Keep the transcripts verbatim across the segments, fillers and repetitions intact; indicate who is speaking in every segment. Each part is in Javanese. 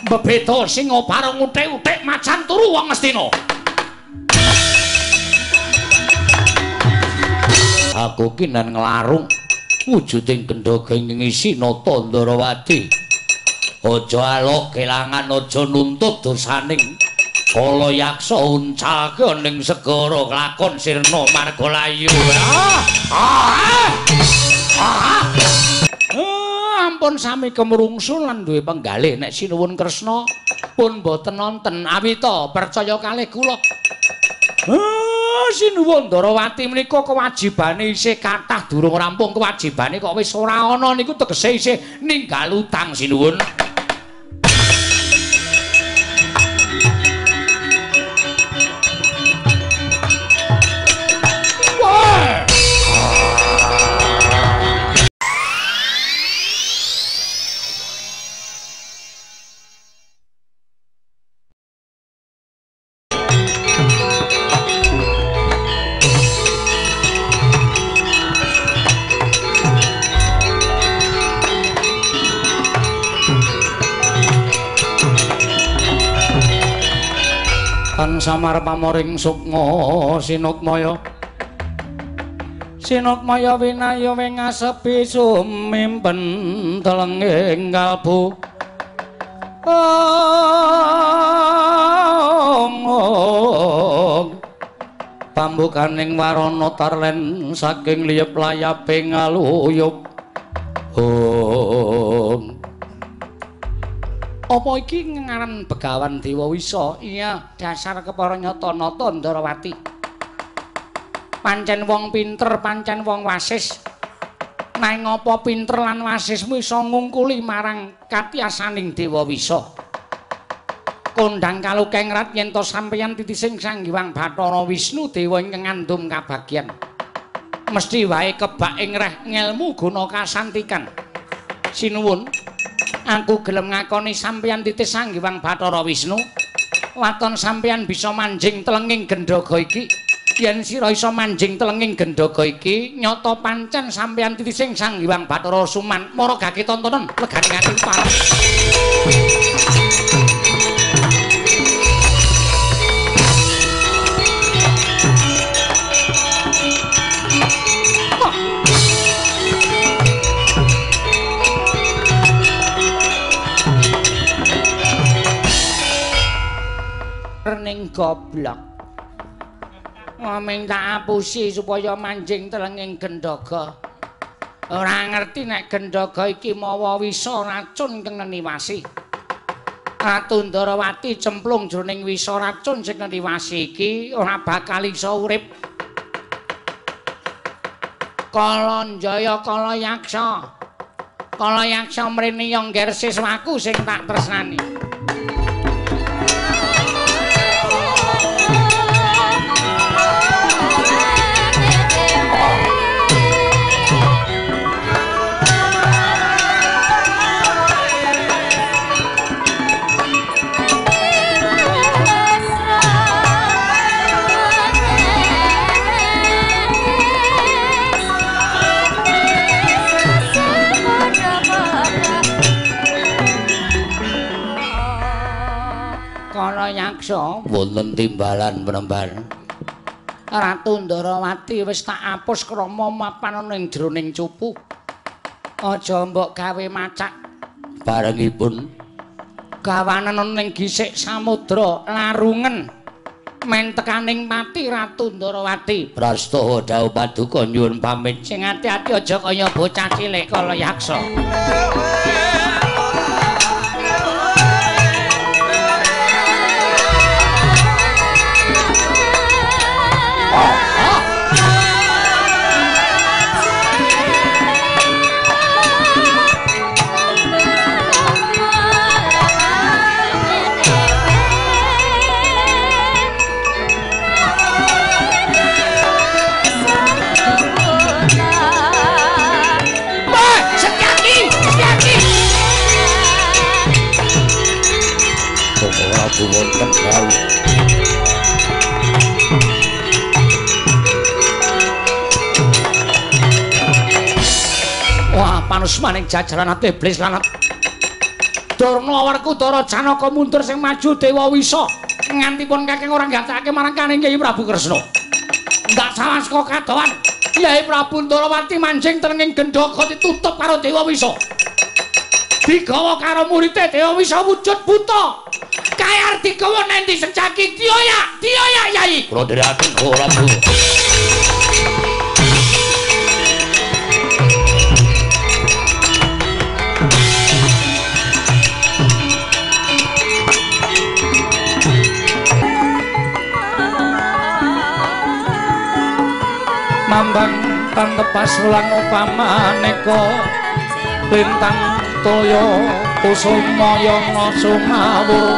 Speaker 1: Bebeda singa bareng uthik-uthik macan turu wong Ngastina. Aku ki nan nglarung wujuding gendhoga ing ngisi nata Ndarawati. Aja alok kelangan aja nuntut dosaning kala yaksa uncalke ning segara kelakon sirna margalayu. Ah! Ah! Ah! Ampun sami kemrungsul lan duwe penggalih nek sinuwun Kresna pun boten nonten awita percaya kalih kula. Ah, sinuwun Ndarawati menika kewajibane isih kathah durung rampung kewajibane kok wis ora ana niku tegese isih ninggal utang sinuwun. Samar pamoring sukma sinukmaya sinukmaya winaya wingasepi sumimpen telenging kalbu pambukaning warana tarlen saking liyep layaping ngaluyup om. Apa iki ngaran Begawan Dewa Wisa? Iya, dasar kepara nyata-nata Ndarawati. Pancen wong pinter, pancen wong wasis. Nanging apa pinter lan wasismu iso ngungkuli marang katiasaning Dewa Wisa? Kondhang kalukengrat yen to sampeyan titising Sang Hyang Bathara Wisnu Dewa ingkang ngandum kabagyan. Mesti wae kebak ing reh ngelmu guna kasantikan. Sinuwun aku gelem ngakoni sampeyan titis Sang Hyang Bathara Wisnu. Waton sampeyan bisa manjing telenging gendhoga iki. Yen sira isa manjing telenging gendhoga iki, nyata pancen sampeyan titising Sang Hyang Bathara Suman. Mara gake tontonan legane ati pareng. Ning goblok. Ngomong tak apusi supaya manjing telenging gendhoga. Ora ngerti nek gendhoga iki mawa wisa racun kang niwasi. Ratu Ndarawati cemplung jroning wisa racun sing niwasi iki ora bakal iso urip. Kala Jaya kala yaksa. Kala yaksa mrene ya ngger siswaku sing tak tresnani. Yaksa wonten timbalan penembar. Ratu Ndarawati wis tak apus krama mapan ning jroning cupu. Aja mbok gawe macak. Barengipun gawanen ning gisik samudra larungen men tekaning mati Ratu Ndarawati. Prastawa dawuh paduka nyuwun pamit. Sing ati-ati aja kaya bocah cilik kala yaksa. Wonten bau. Wah, panusmaning jajaran ati iblis lanat. Durna Werkudara Janaka mundur sing maju Dewa Wisa nganti pun kakeng ora gatekake marang kaning Kyai Prabu Kresna. Ndak salah saka kadohan Kyai Prabu Ndarawati manjing tenenging gendhaka ditutup karo Dewa Wisa. Digawa karo muridé Dewa Wisa wujud buta. Kayar digawa nendi secaki dioyak, dioyak Yai. Kula dherekaken ora Bu. Mambang tantepas lan upamaneka lintang toya kusuma yana sumawur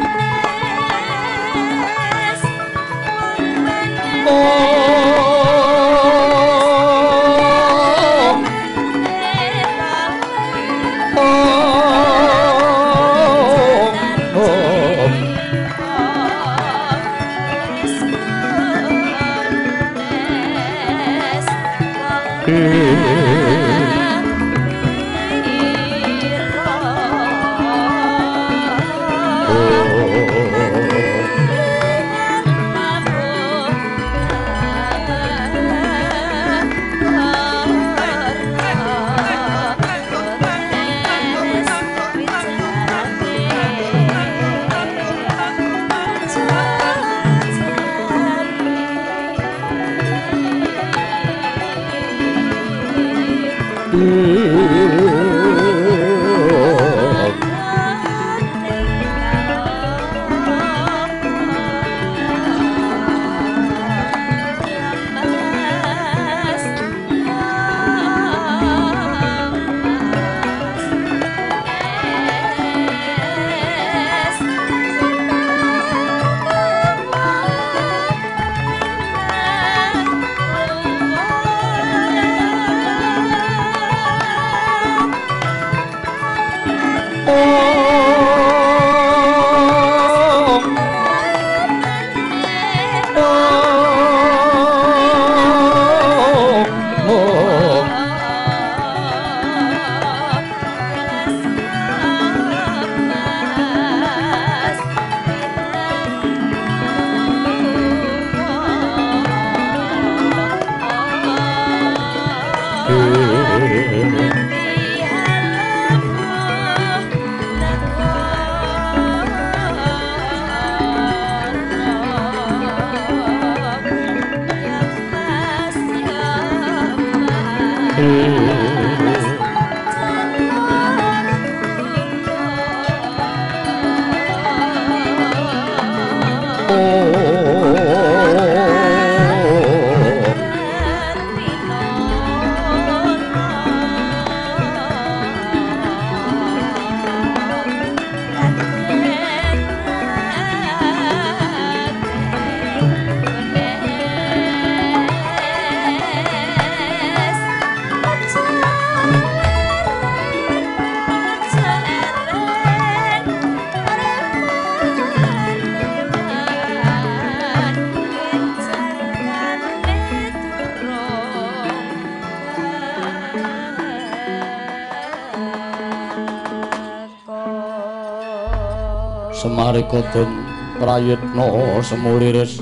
Speaker 1: Semarikoten prayitna semuriris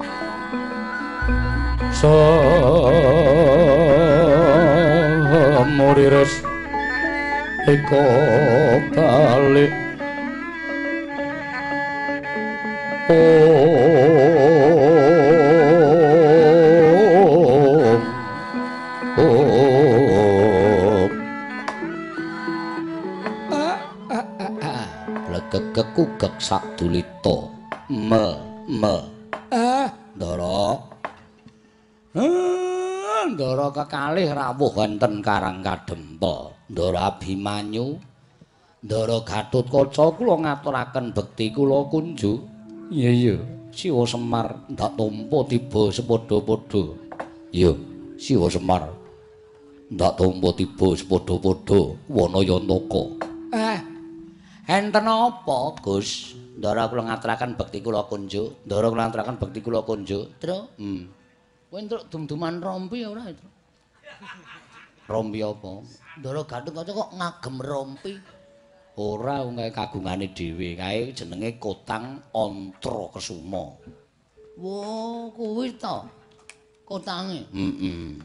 Speaker 1: semuriris eko kali oh oh kekukek sak dulita me me eh ndara eh ndara kekalih rawuh wonten Karang Kadempel Ndara Abimanyu Ndara Gatotkaca kula ngaturaken bekti kula kunjuk iya iya Siwa Semar ndak tampa tiba sepadha-padha iya Siwa Semar ndak tampa tiba sepadha-padha Wanayantaka eh enten apa, Gus? Ndara kula ngaturaken bekti kula kunjuk. Ndara kula ngaturaken bekti kula kunjuk. Tru? Hmm. Kowe entuk dum-duman rompi ora itu? Rompi apa? Ndara Gatotkaca kok ngagem rompi. Ora wong kae kagungane dhewe, kae jenenge Kotang Antra Kesuma.
Speaker 2: Wo, kuwi to. Kotange.
Speaker 1: Heeh.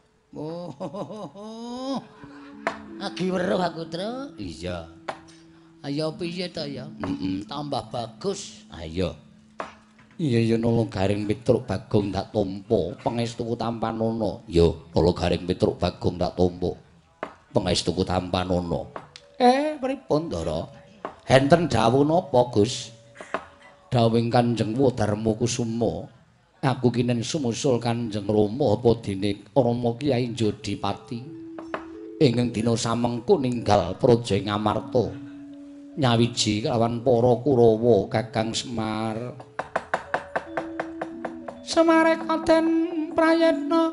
Speaker 2: Oh. Lagi weruh aku, Tru.
Speaker 1: Iya.
Speaker 2: Ayo piye to ya?
Speaker 1: Heeh.
Speaker 2: Tambah bagus.
Speaker 1: Ayo. Iya ya nolo garing Petruk Bagong tak tampa, pangestuku Tampanana. Ya, nolo garing Petruk Bagong tak tampa. Pangestuku Tampanana. Eh, pripun, Ndara? Enten dawuh napa, Gus? Dawuhing Kanjeng Darma Kusuma. Aku kinen sumusul Kanjeng Rama apa dene Rama Kyai Jodipati. Ingkang dina samengko ninggal praja ing Amarta. Nyawiji kelawan para Kurawa Kakang Semar. Semare Kaden Prayetna.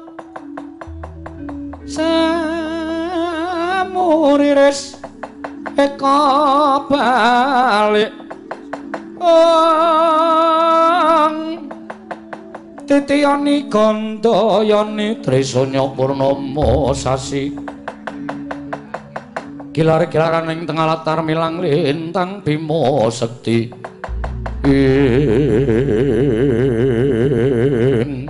Speaker 1: Samuriris eka balik ong titiyani gandayani trisanya purnama sasi gilar-gilaran ing tengah latar milang lintang bima sekti ing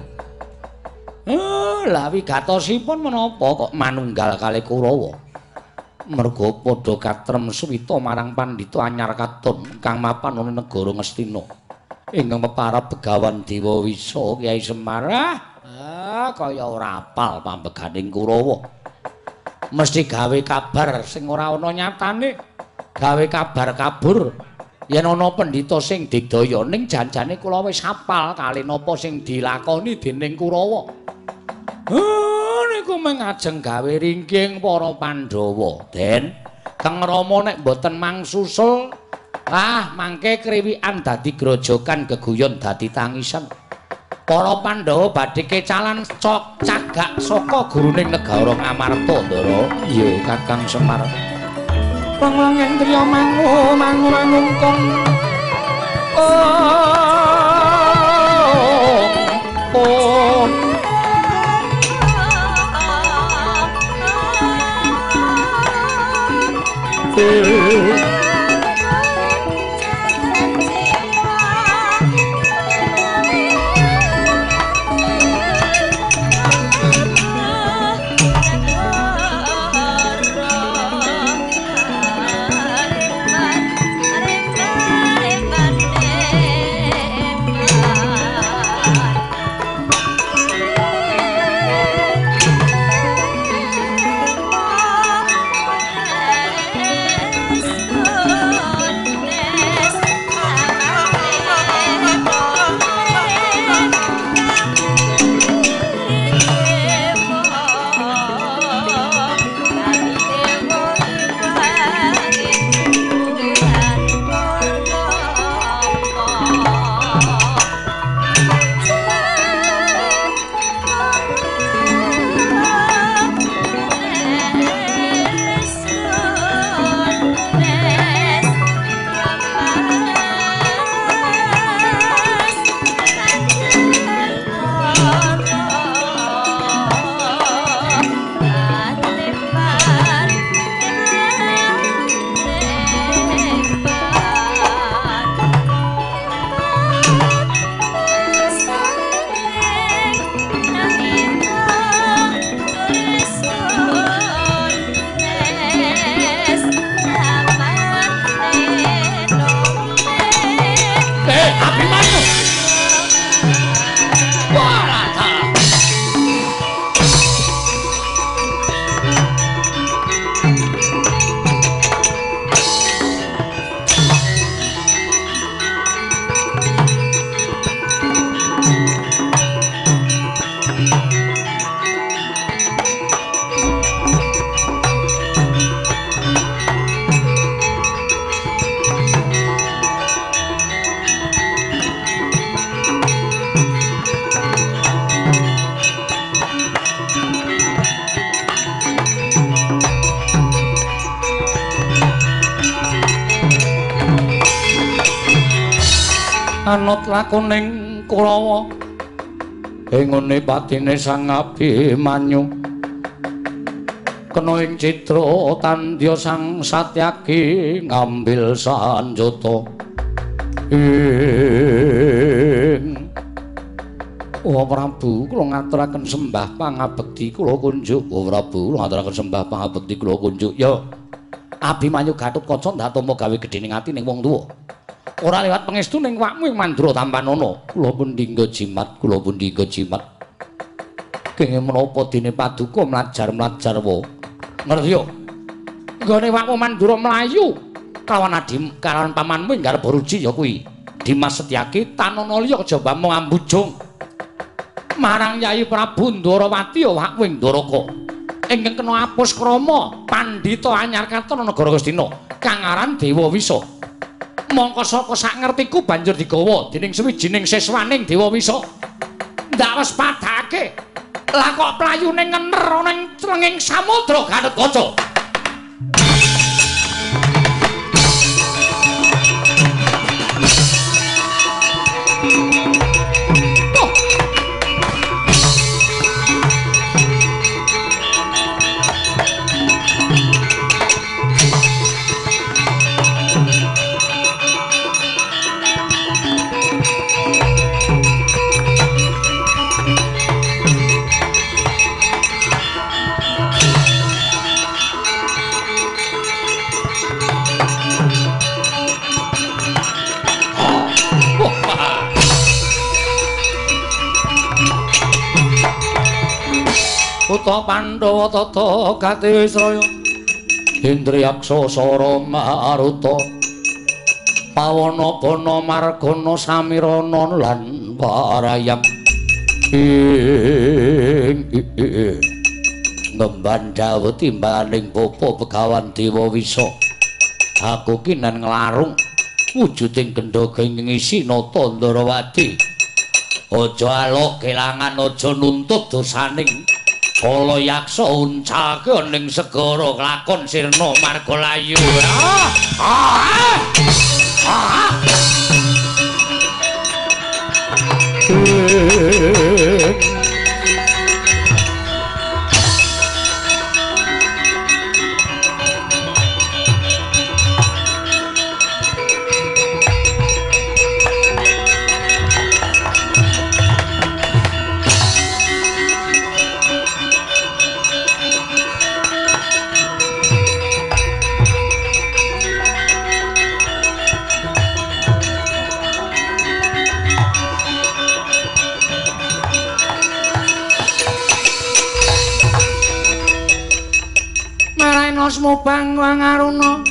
Speaker 1: lha wigatosipun menapa kok manunggal kalih Kurawa merga padha katrem suwita marang pandhita anyar katon kang mapan ana negara Ngastina ingkang peparab Begawan Dewa Wisa Kyai Semar. Ah kaya ora apal pambeganing Kurawa mesti gawe kabar sing ora ana nyatane gawe kabar kabur yen ana pendhita sing digdaya ning janjane kula wis hafal kali napa sing dilakoni dening Kurawa. Oh, niku mengajeng gawe ringking para Pandhawa. Den, Kang Rama nek mboten mangsusul, ah mangke kriwikan dadi grojogan geguyon dadi tangisan. Para Pandhawa badhe kecalan cok cagak saka guruning negara Ngamarta, Ndara. Iya, Kakang Semar. Wong-wong ing triya mangu mangu mangungkung. Oh. Oh. Anut lakuning Kurawa ing ngene patine Sang Abimanyu kena ing citra tandya sang Satyaki ngambil sanjata ing Oh Prabu kula ngaturaken sembah pangabekti kula kunjuk. Oh Prabu kula ngaturaken sembah pangabekti kula kunjuk. Ya Abimanyu Gatotkaca ndatama gawe gedhening ati ning wong tuwa. Ora liwat pangestu ning wakmu ing Mandura Tampanana. Kula pun dinggo jimat, kula pun dinggo jimat. Kenging menapa dene paduka mlajar-mlajar wae. Ngerti yo. Nggone wakmu Mandura mlayu kawan adim kawan pamanmu ing garep Ruji ya kuwi. Dimas Setyaki tanana liya aja mbamong ambujung. Marang Yayi Prabu Ndarawati ya wakmu ing Ndaraka. Ingkang kena apus krama pandhita anyar katon negara Gastina kang aran Dewa Wisa. Mongko saka sak ngertiku banjur digawa dening suwijining siswaning Dewa Wisa. Ndak wis padhake. Lah kok playune ngener ana ing clenging samudra Gatotkaca. Uta Pandhawa tata Gatiwisraya Indriyaksa Sara Maruta Pawana Bana Margana Samirana lan Parayam ing ngemban dawuh timbaning bapa Begawan Dewa Wisa. Aku kinan nglarung wujuding gendhaga ing isi nata Ndarawati. Aja alok kelangan, aja nuntut dosaning kala yaksa uncake ning segara lakon sirna margalayu. Ah! Ah! Ah! Mubang wangaruna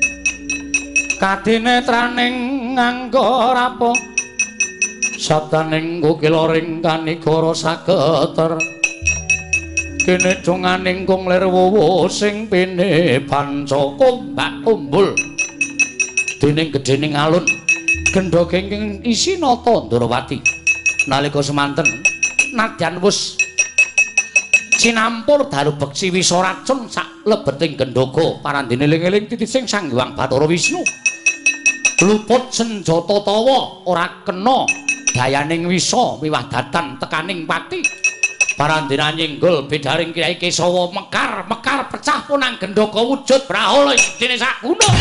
Speaker 1: kadinetraning nganggo rapo sabdaning kukiloring kanigara sageter kene donganing kung lir wuwu sing pene banca kombak umbul dening gedhening alun gendha kenging isi nata Ndarawati nalika semanten nadyan wis sinampur dalu beksi wisa racun sak lebeting gendhaga parandene eling-eling titising Sang Hyang Bathara Wisnu luput senjata tawa ora kena dayaning wisa miwadatan tekaning pati parandene nyenggol bedaring Kyai Kesawa mekar mekar pecah punang gendhaga wujud brahala dene sak gunung.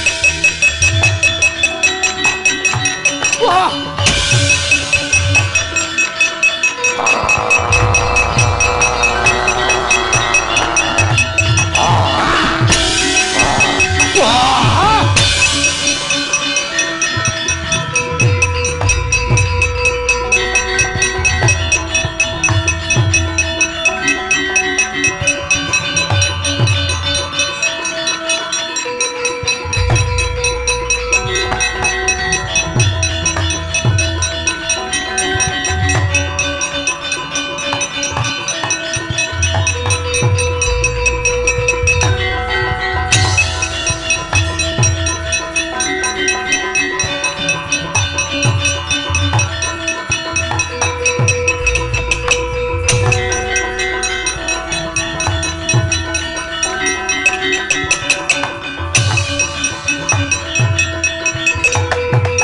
Speaker 1: Wah!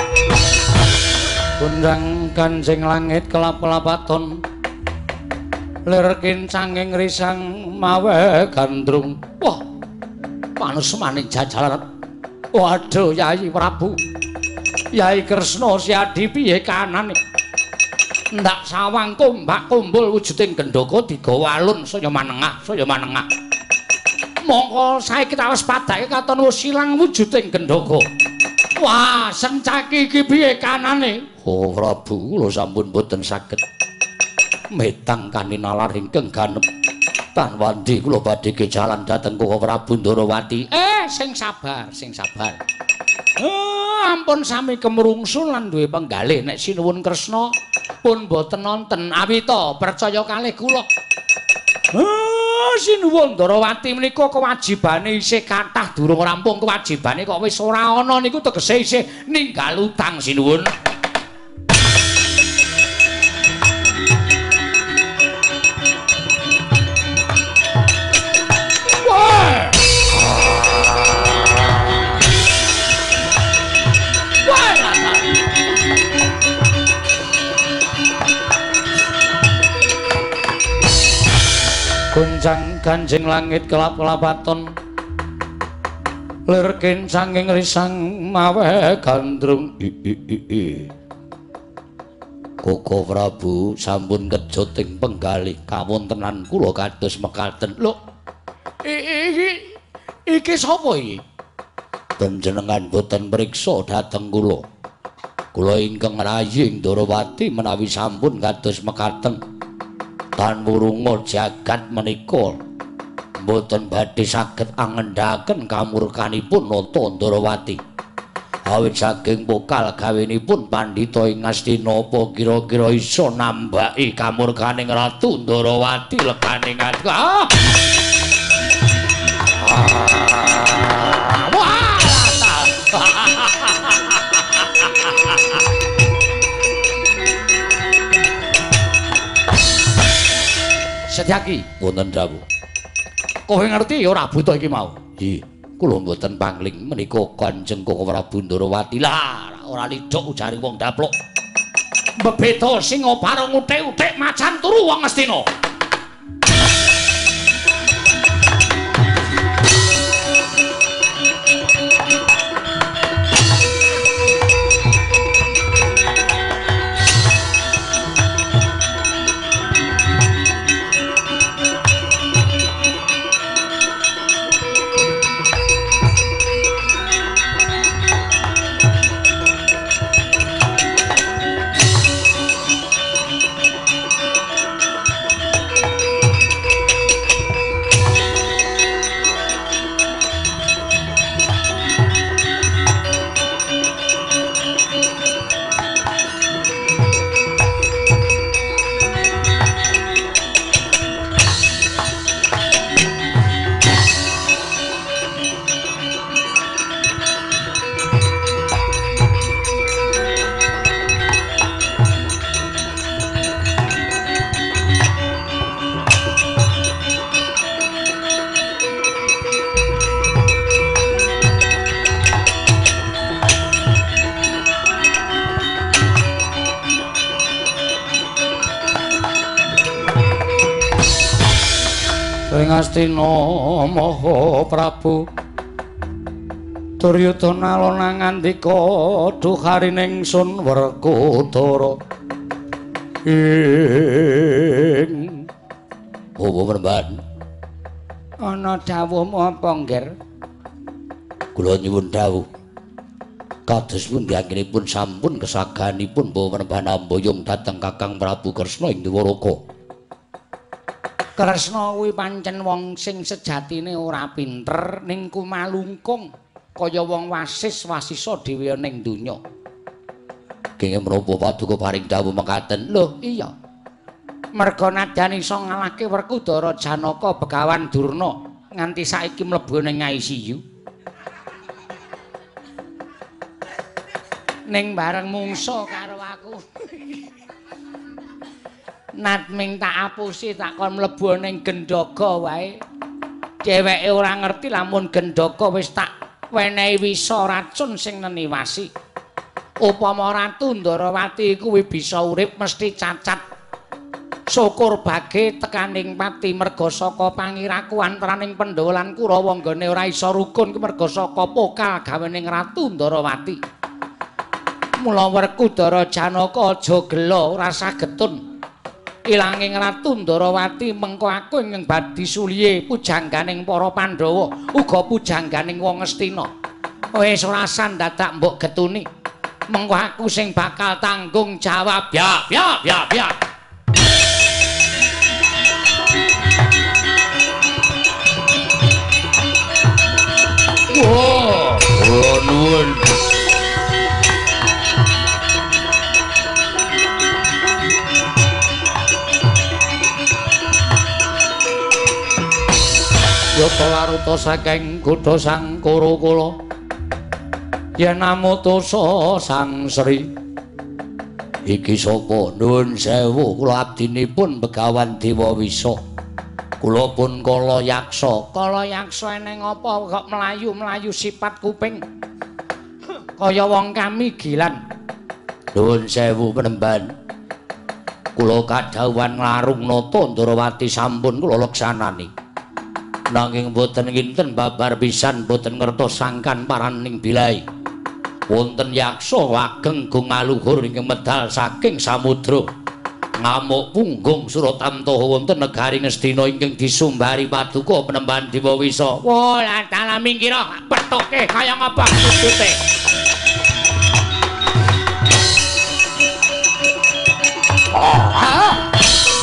Speaker 1: Kanjeng langit kelap-kelapaton lir kincanging risang mawe gandrung. Wah, panesmaning jajalan. Waduh, Yai Prabu. Yai Kresna Siadi piye kanane? Ndak sawang kombak kumpul wujuding gendhaka digawa alun saya manengah, saya manengah. Mongko saiki ta wis padake katon wis ilang wujuding gendhaka. Wah, sencaki iki piye kanane? Oh, Prabu, kula sampun boten saged metang kaninalar ingkang ganep. Tanwandi kula badhe jalan dhateng Koko Prabu Ndarawati. Eh, sing sabar, sing sabar. Oh, ampun sami kemrungsul lan duwe penggalih nek sinuwun Kresna pun boten nonten awita percaya kalih kula. Oh, sinuwun Ndarawati menika kewajibane isih kathah durung rampung kewajibane kok wis ora ana niku tegese isih ninggal utang sinuwun. Gunjang ganjing langit kelap-kelapaton lir kincanging risang mawe gandrung. Koko Prabu sampun kejoting penggalih kawontenan kula kados mekaten. Lho, iki iki sapa iki? Panjenengan boten mriksa dhateng kula. Kula ingkang rayi Ndarawati menawi sampun kados mekaten. Tan wurunga jagat menika mboten badhe saged angendaken kamurkanipun Nata Ndarawati. Awit saking pokal gawenipun pandhita ing Astina apa kira-kira isa nambaki kamurkaning Ratu Ndarawati leganing ati. Ah! Setyaki wonten dawuh. Kowe ngerti ya ora buta iki mau. Nggih, kula mboten pangling menika Kanjeng Koko Prabu Ndarawati. Lah, ora lidhok ujare wong daplok. Bebeda singa bareng uthik-uthik macan turu wong Astina. Astina Maha Prabu Duryudana alona ngandika duharining sun Werkudara ing apa Pramban ana dawuhmu apa Ngger? Kula nyuwun dawuh kados pundi anggenipun sampun kesaganipun Bawa Pramban amboyong dhateng Kakang Prabu Kresna ing Dwaraka. Kresna kuwi pancen wong sing sejatine ora pinter ning kumalungkung kaya wong wasis wasisa dhewe ning donya. Kenging menapa paduka paring dawuh mekaten? Lho, iya. Merga nadyan iso ngalahke Werkudara Janaka Begawan Durna nganti saiki mlebu ning I C U. Ning bareng mungsa karo aku. Natming tak apusi tak kon mlebu ning gendhaga wae. Dheweke ora ngerti lamun gendhaga wis tak wenehi wisa racun sing neniwasi. Upama Ratu Ndarawati kuwi bisa urip mesti cacat. syukur bage tekaning pati merga saka pangiraku antaraning Pandhawa lan Kurawa nggone ora isa rukun merga saka pokal gawening Ratu Ndarawati. Mula Werkudara Janaka aja gelo ora sagetun. Ilanging Ratu Ndarawati mengko aku ing badhi suliye pujangganing para Pandhawa uga pujangganing wong Astina. Wis ora sandadak mbok getuni. Mengko aku sing bakal tanggung jawab. Ya, ya, ya, ya.
Speaker 2: Wow, kula nuwun.
Speaker 1: Yata laruta saking kutha Sangkara kula yen namutusa Sang Sri iki sapa nuwun sewu kula abdinipun Begawan Dewa Wisa kula pun kala yaksa kala yaksa eneng apa kok mlayu-mlayu sifat kuping kaya wong kami gilan nuwun sewu penemban kula kadhawuhan nglarung nata Ndarawati sampun kula leksanani nanging boten kinten babar pisan boten ngertos sangkan paraning bilai wonten yaksa wageng gungaluhur ingkang medal saking samudra ngamuk punggung Suratamtaha wonten negari Ngastina ingkang disumbari paduka Penemban Dewa Wisa. Wah, lan dalam minggira pethoke kaya ngapa wujute. Ah.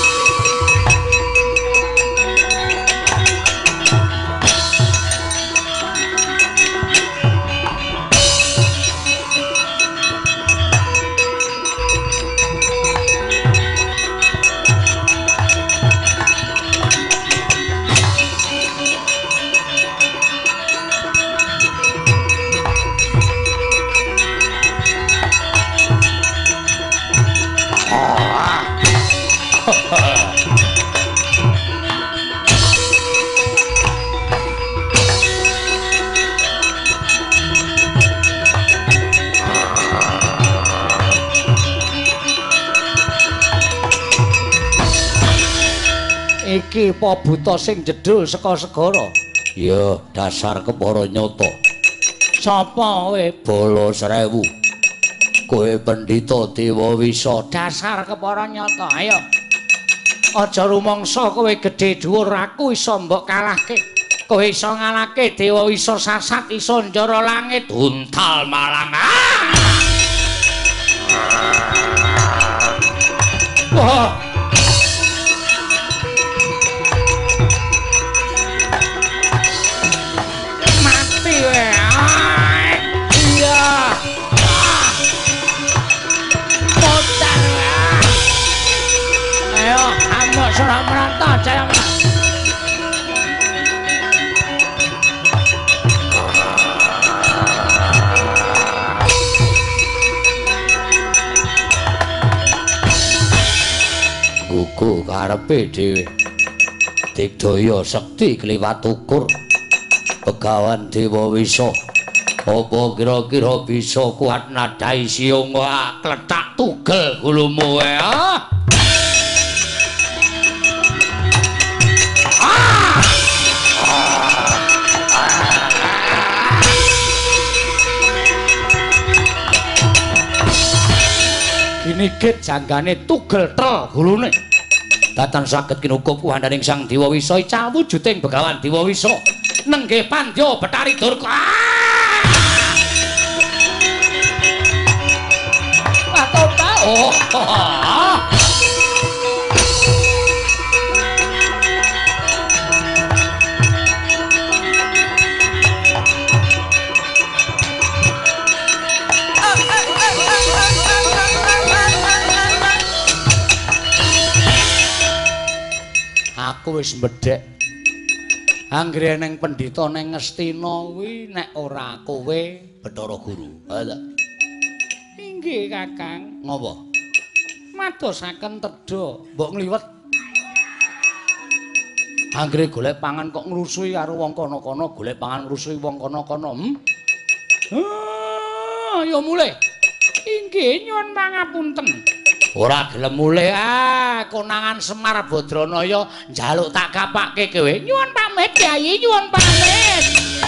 Speaker 1: Iki apa buta sing jedul saka segara? Ya, dasar kepara nyata. Sapa kowe? Bala Srewu. Kowe Pendhita Dewa Wisa, dasar kepara nyata. Ayo. Aja rumangsa kowe gedhe dhuwur aku iso mbok kalahke. Kowe iso ngalahke Dewa Wisa sasat iso njara langit untal malang. Wah. Surah merantau jaya menang. Gugu karepe dhewe. Digdaya sekti kliwat ukur. Begawan Dewa Wisa. Apa kira-kira bisa kuat nadai siung kletak tugel gulumu wae ah? Nigit janggane tugel tel gulune datan saged kinukup kuhandaning Sang Dewa Wisa cawujuding Begawan Dewa Wisa nenggih pandya Betari Durga Watota oh aku wis mbedhek anggere neng Pendhita neng Ngastina kuwi nek ora kowe Bathara Guru. Ha ta? Inggih Kakang. Ngapa? Madosaken tedha, mbok ngliwet. Anggere golek pangan kok ngrusui karo wong kono-kono, golek pangan ngrusui wong kono-kono. Hm? Ah, ya mulih. Inggih nyuwun pangapunten. Ora gelem mulih ah konangan Semar Badranaya njaluk tak kapakke kowe. Nyuwun pamit Kyai, nyuwun pamit.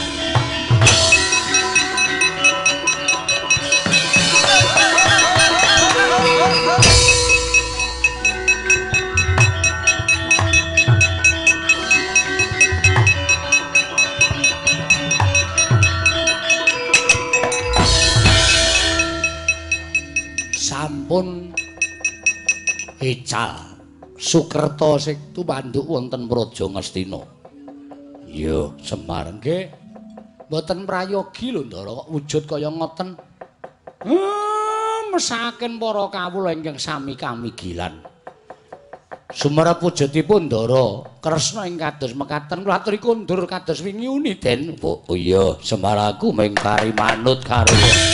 Speaker 1: Sampun Ical Sukerta sing tumanduk wonten Praja Ngastina. Iya, Semar nggih. Mboten prayogi lho Ndara kok wujud kaya ngoten. Hmm, mesaken para kawula ingkang sami kamigilan. Sumerep wujudipun Ndara Kresna ing kados mekaten kula aturi kondur kados wingi uni Den. Oh iya, Semar aku mung kari manut karo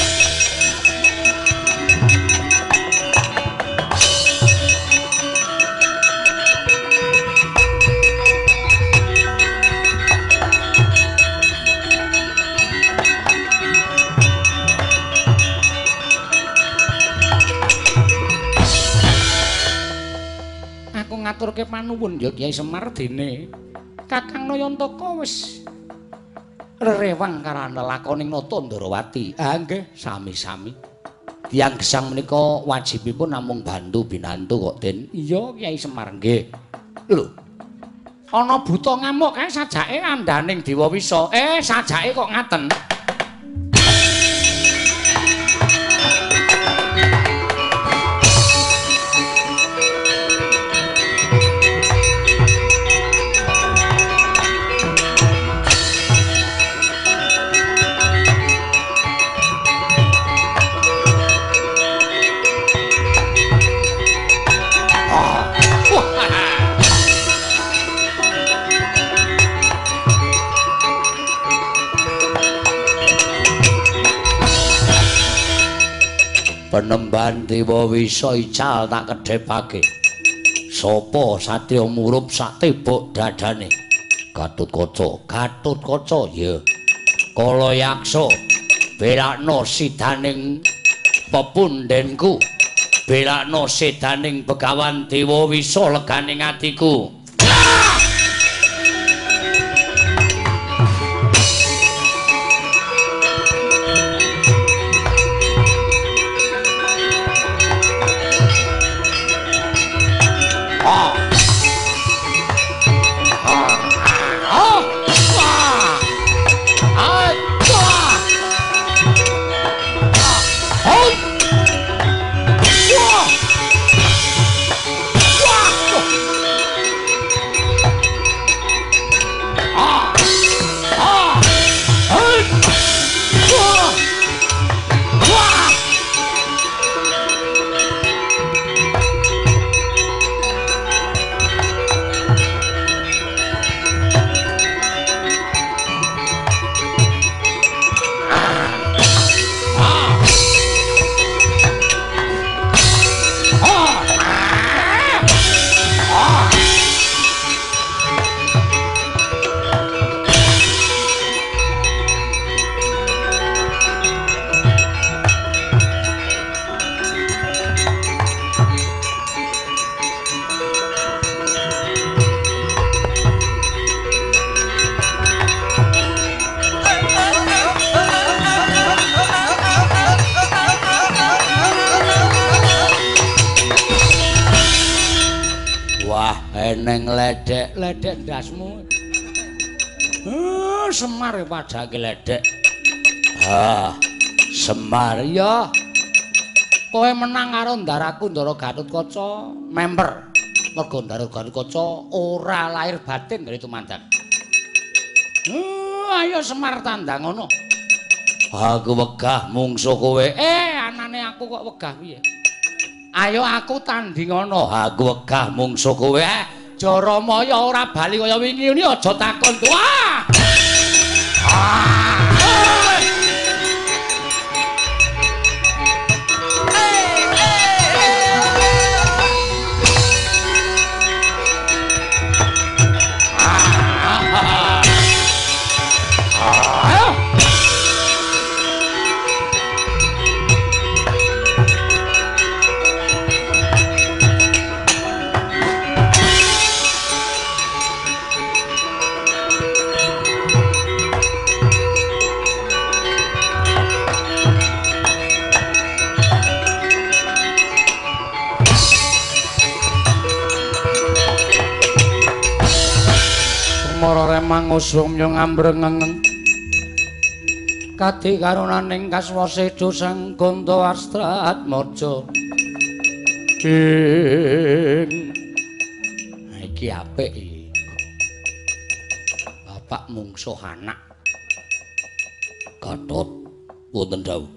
Speaker 1: ngaturke panuwun ya Kyai Semar dene Kakang Nayantaka wis rerewang karana lakoning nata Ndarawati. Ah nggih, sami-sami. Tiyang gesang menika wajibipun namung bantu binantu kok Den. Iya Kyai Semar nggih. Lho. Ana buta ngamuk kae sajake andaning Dewa Wisa. Eh, sajake kok ngaten. Penemban Dewa Wisa Ical tak kedhepake. Sapa satya murup sak tebok dadane? Gatotkaca, Gatotkaca ya. Kala yaksa belakno sidaning pepundhenku. Belakno sidaning Begawan Dewa Wisa leganing atiku. Eneng ledek-ledek ndasmu. Oh, Semar padake ledek. Ah, Semar ya. Kowe menang karo ndaraku Ndara Gatotkaca, member. Mergo Ndara Gatotkaca ora lahir batin dari tumandang. Oh, ayo Semar tandang ngono. Aku wegah mungsuh kowe. Eh, anane aku kok wegah piye? Ayo aku tanding ngono. Aku wegah mungsuh kowe. Eh, Jaramaya ora bali kaya wingi ini aja takon. Wah! Ah! para remang usum yo ngambrengeng kadi karunaning kaswasedo sang Ganda Astratmaja ing iki apik iki bapak mungsuh anak Gatot wonten dawuh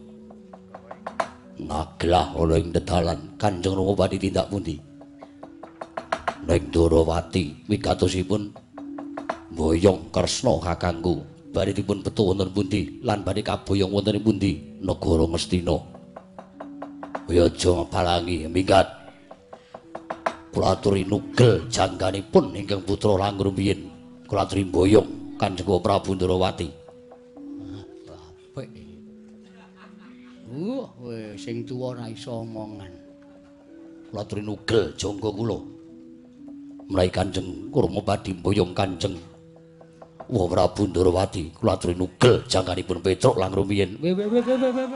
Speaker 1: ngaglah ana ing dedalan Kanjeng Rama badhe tindak pundi ning Durawati wigatosipun boyong Kresna kakangku badhe dipun betu wonten pundi lan badhe kaboyong wonten ing pundi negara Ngastina kaya aja ngapalangi minggat kula aturi nugel jangganipun ingkang putra langkung rumiyin kula aturi boyong Kanjeng Prabu Durawati apik uh weh sing tuwa ora iso omongan kula aturi nugel jangga kula menawi Kanjeng kurma badhe boyong Kanjeng Wah Prabu Durawati kula aturi nugel jangkanipun Petruk lang rumiyin. Weh weh weh weh weh.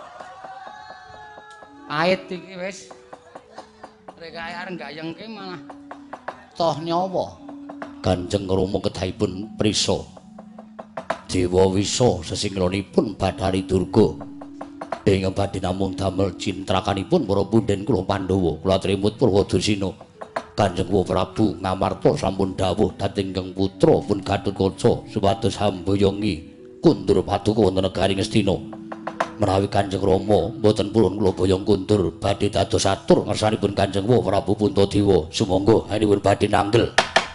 Speaker 1: Ait iki wis. Rek arep gayengke malah toh nyawa. Kanjeng Rama kedahipun prisa. Dewa Wisa sesingronipun Bathari Durga. Ing badhe namung damel cintrakanipun para punden kula Pandhawa. Kula aturi mut Purwodursina. Kanjeng Prabu Ngamarta sampun dawuh dhateng ingkang putra pun Gatotkaca supados hamboyongi kundur paduka wonten negari Ngastina. Menawi Kanjeng Rama boten purun kula boyong kundur badhe dados atur ngersanipun Kanjeng Prabu Puntadewa. Sumangga anipun badhe nanggel.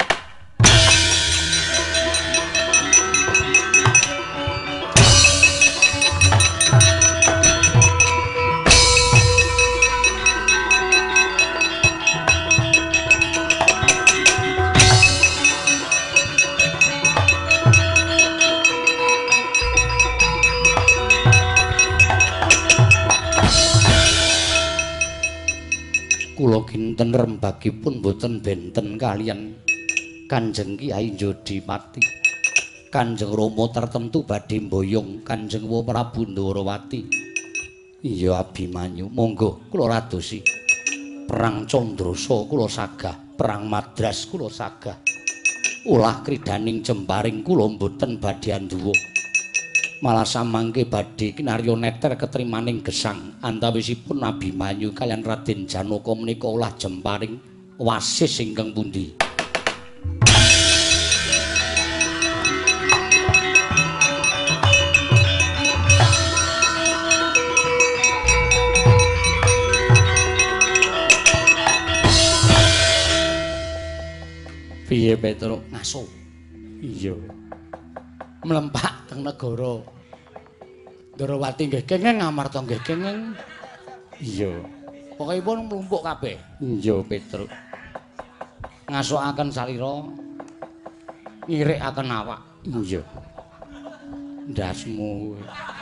Speaker 1: Kula kinten rembagipun boten benten kalian Kanjeng Kyai Jodimati. Kanjeng Rama tertentu badhe mboyong Kanjeng Prabu Ndrawati. Iya Abimanyu, monggo kula radosi. Perang Candrasa kula sagah, perang Madras kula sagah. Ulah kridaning jemparing kula boten badhe anduwa. Malah samangke badhe kinarya neter ketrimaning gesang antawisipun Abimanyu kaliyan Raden Janaka menika ulah jemparing wasis ingkang pundi. Piye Petruk ngaso? Iya. Mlempak teng negara Durawati nggih kenging Ngamarta nggih kenging. Iya. Pokokipun mlumpuk kabeh. Iya Petruk. Ngasokaken salira ngirikaken awak. Iya. Ndasmu.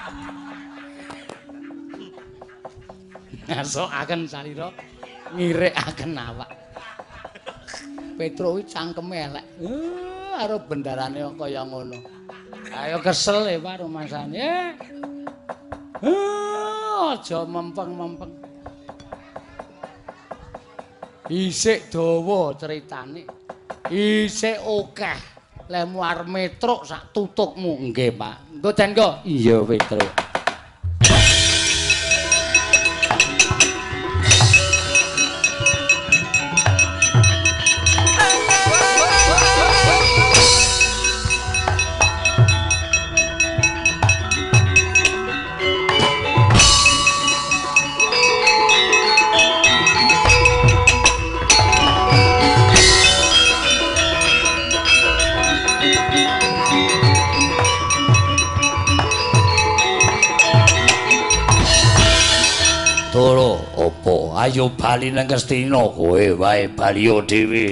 Speaker 1: Ngasokaken salira ngirikaken awak. Petruk kuwi cangkeme elek. Eh, arep bendarane kaya ngono. Ayo kesel e Pak rumasane. Eh, aja mempeng-mempeng. Isik dawa critane. Isik akeh. Lemu arep metruk sak tutukmu. Nggih, Pak. Engko den kok. Iya, Petruk. Doro, opo? Ayo bali nang Ngastina kowe wae bali dhewe.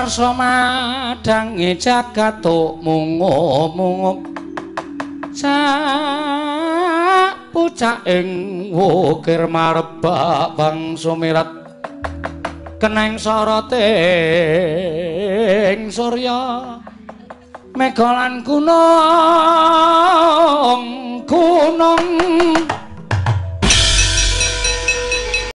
Speaker 1: warsa madange jagat mungup-mungup sak pucak ing wukir marebak bang sumirat keneng soroting surya mega lan gunung gunung